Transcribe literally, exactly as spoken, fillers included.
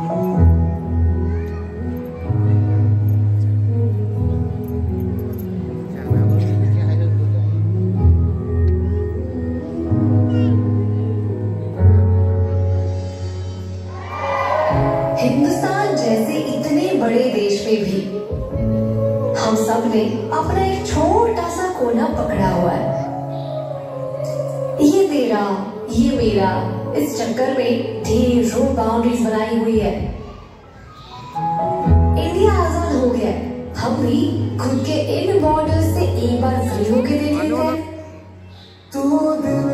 हिंदुस्तान जैसे इतने बड़े देश में भी हम सब ने अपना एक छोटा सा कोना पकड़ा हुआ है। ये तेरा, ये मेरा, इस चक्कर में ढेरों बाउंड्रीज बनाई हुई है। इंडिया आजाद हो गया, हम भी खुद के इन बॉर्डर्स से एक बार फ्री होके देख लेते हैं।